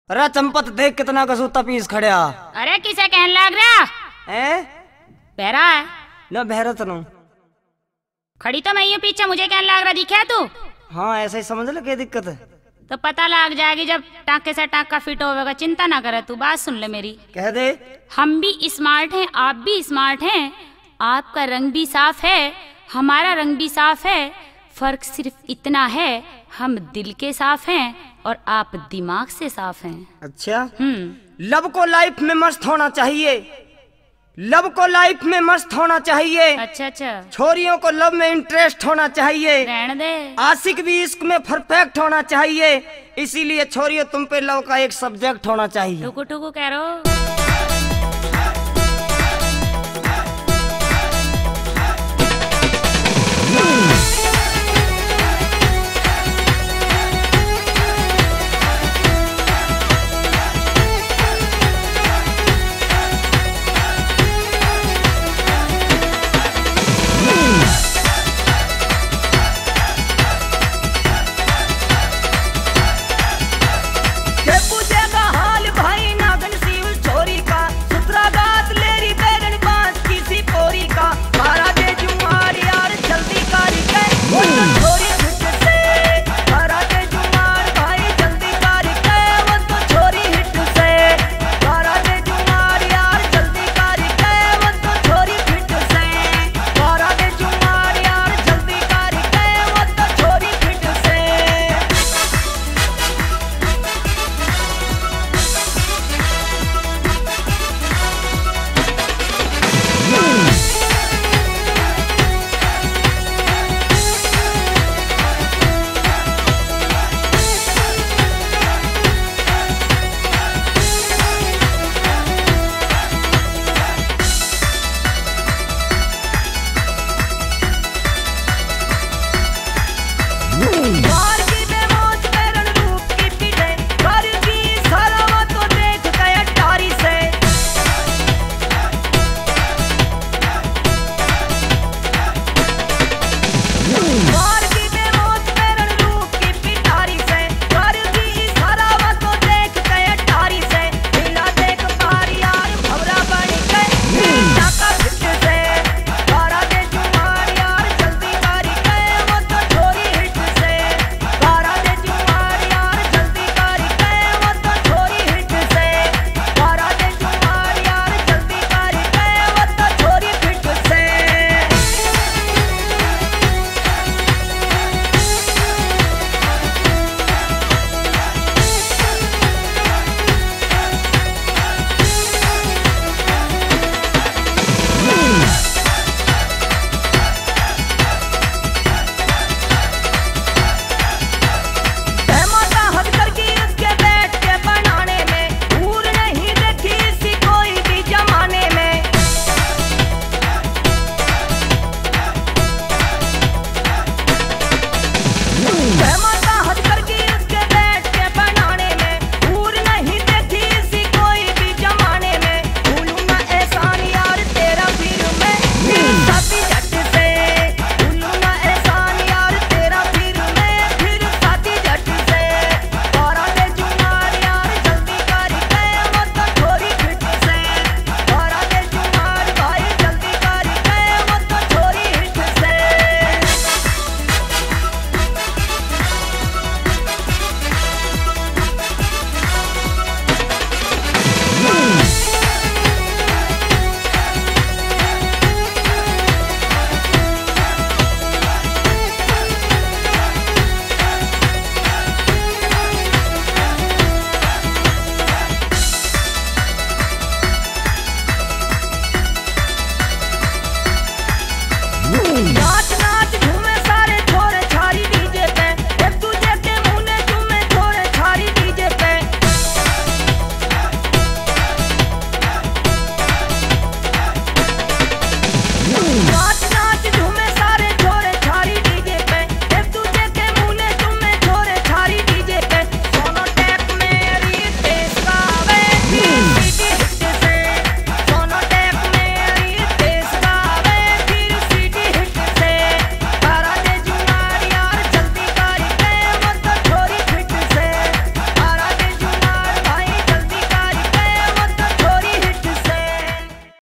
अरे चंपत देख कितना कसूता पीस खड़िया। अरे किसे कहने लग रहा है? बहरा है न बहरत नु खड़ी तो मैं ही हूँ पीछे, मुझे कहने लग रहा दिखा तू? हाँ ऐसा ही समझ ले, क्या दिक्कत है? तो पता लग जाएगी जब टाँके से टाँका फिट होगा। चिंता ना करे तू, बात सुन ले मेरी। कह दे। हम भी स्मार्ट हैं, आप भी स्मार्ट हैं, आपका रंग भी साफ है, हमारा रंग भी साफ है, फर्क सिर्फ इतना है हम दिल के साफ हैं और आप दिमाग से साफ हैं। अच्छा। लव को लाइफ में मस्त होना चाहिए, लव को लाइफ में मस्त होना चाहिए। अच्छा अच्छा। छोरियों को लव में इंटरेस्ट होना चाहिए, रहने दे। आशिक भी इश्क में परफेक्ट होना चाहिए, इसीलिए छोरियों तुम पे लव का एक सब्जेक्ट होना चाहिए। टुकु टुकु कह रहा हो।